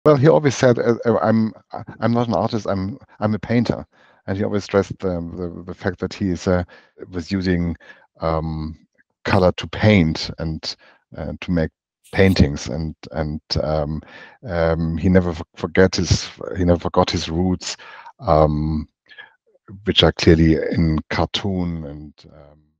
Well, he always said, I'm not an artist. I'm a painter," and he always stressed the fact that he was using um, color to paint and to make paintings, and he never forgot his roots, um, which are clearly in cartoon and